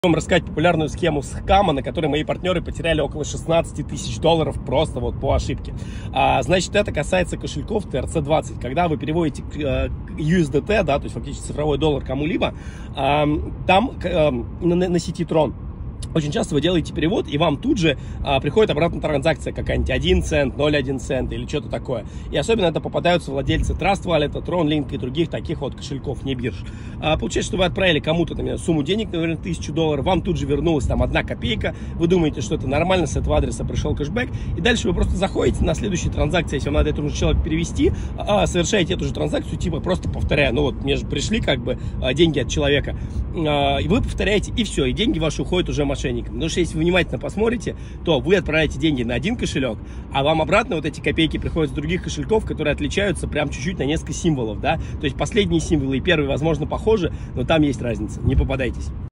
Вам рассказать популярную схему скама, на которой мои партнеры потеряли около 16 тысяч долларов просто вот по ошибке. Значит, это касается кошельков TRC20. Когда вы переводите USDT, да, то есть фактически цифровой доллар кому-либо, там на сети Tron очень часто вы делаете перевод, и вам тут же приходит обратно транзакция какая-нибудь 1 цент, 0,1 цент или что-то такое. И особенно это попадаются владельцы Trust Wallet, Tron Link и других таких вот кошельков, не бирж. Получается, что вы отправили кому-то, например, сумму денег, наверное, 1000 долларов, вам тут же вернулась там 1 копейка, вы думаете, что это нормально, с этого адреса пришел кэшбэк, и дальше вы просто заходите на следующую транзакцию, если вам надо этому же человеку перевести, совершаете эту же транзакцию, типа просто повторяя, ну вот мне же пришли как бы деньги от человека, и вы повторяете, и все, и деньги ваши уходят уже мошенникам. Потому что если вы внимательно посмотрите, то вы отправляете деньги на один кошелек, а вам обратно вот эти копейки приходят с других кошельков, которые отличаются прям чуть-чуть на несколько символов, да, то есть последние символы и первые, возможно, похожи, но там есть разница, не попадайтесь.